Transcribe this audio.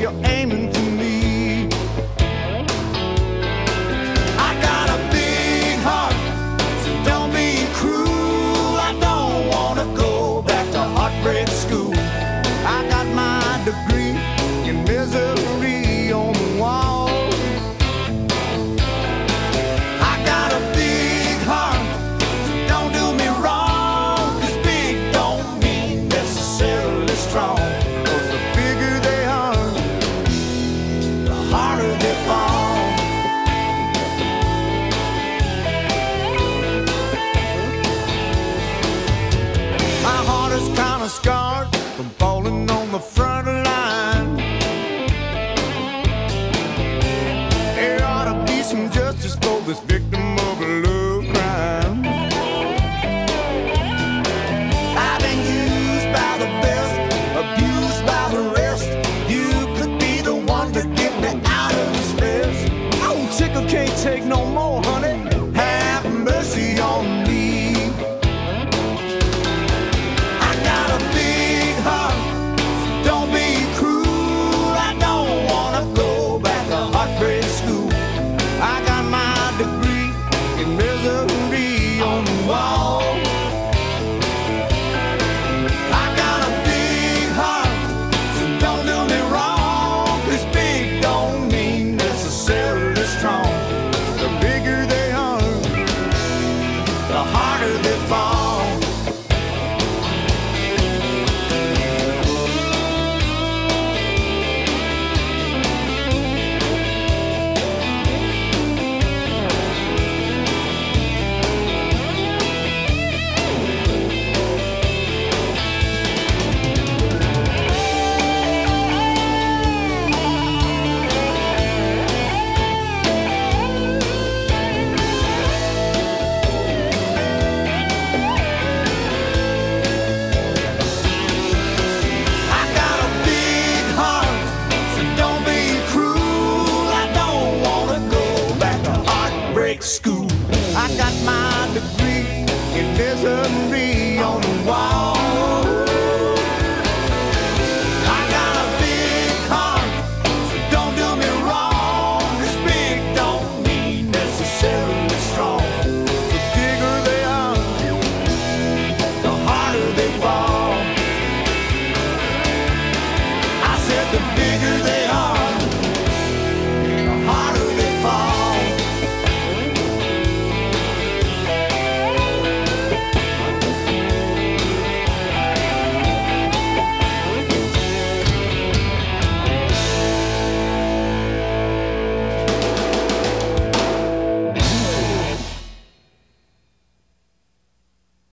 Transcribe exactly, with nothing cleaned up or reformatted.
you're aiming to me. I got a big heart, so don't be cruel. I don't wanna go back to heartbreak school. I got my degree in misery on the wall. I got a big heart, so don't do me wrong, 'cause big don't mean necessarily strong. 'Cause the bigger they are, the harder they fall. My heart is kinda scarred from falling on the front